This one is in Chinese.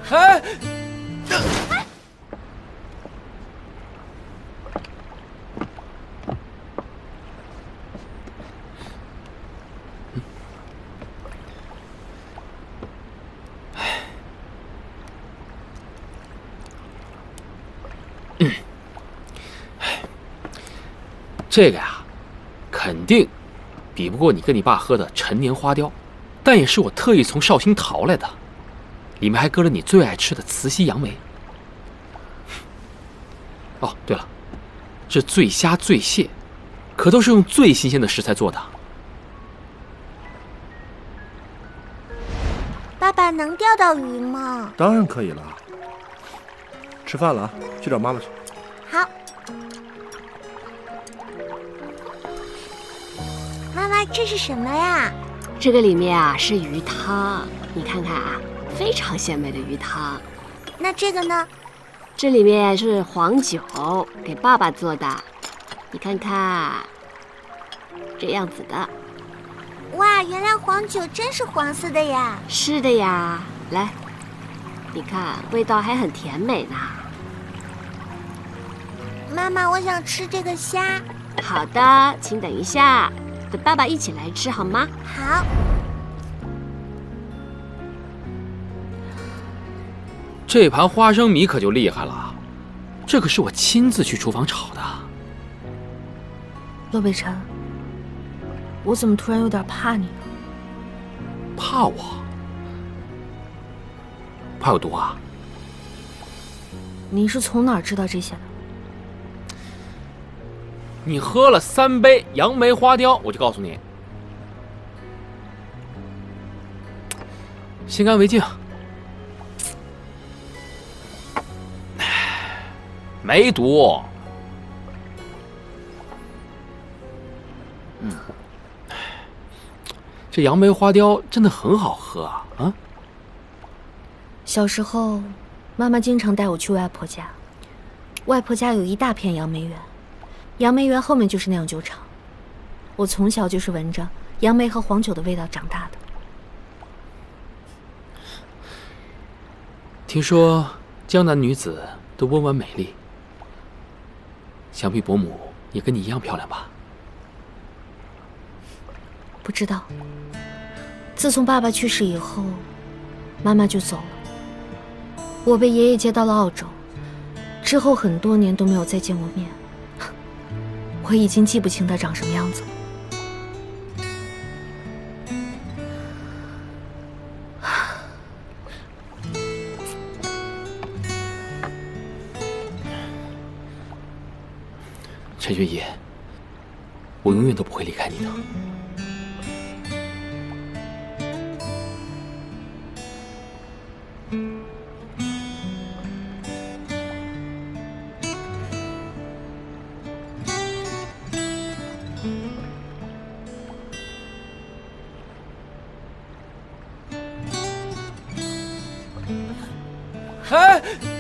哎！这个呀，肯定比不过你跟你爸喝的陈年花雕，但也是我特意从绍兴淘来的，里面还搁了你最爱吃的慈溪杨梅。哦，对了，这醉虾、醉蟹，可都是用最新鲜的食材做的。 爸爸能钓到鱼吗？ 当然可以了。吃饭了啊，去找妈妈去。 好。妈妈，这是什么呀？ 这个里面啊是鱼汤，你看看啊，非常鲜美的鱼汤。 那这个呢？ 这里面是黄酒，给爸爸做的，你看看，这样子的。 哇，原来黄酒真是黄色的呀！ 是的呀，来，你看味道还很甜美呢。 妈妈，我想吃这个虾。 好的，请等一下。等爸爸一起来吃好吗？ 好。 这盘花生米可就厉害了，这可是我亲自去厨房炒的。 洛北辰，我怎么突然有点怕你呢？ 怕我？怕有毒啊？ 你是从哪儿知道这些的？ 你喝了3杯杨梅花雕，我就告诉你。先干为敬。没毒。这杨梅花雕真的很好喝啊！啊， 小时候，妈妈经常带我去外婆家，外婆家有一大片杨梅园。杨梅园后面就是酿酒厂，我从小就是闻着杨梅和黄酒的味道长大的。 听说江南女子都温婉美丽，想必伯母也跟你一样漂亮吧？ 不知道。自从爸爸去世以后，妈妈就走了，我被爷爷接到了澳洲，之后很多年都没有再见过面。我已经记不清他长什么样子了。 陈学义，我永远都不会离开你的。哎！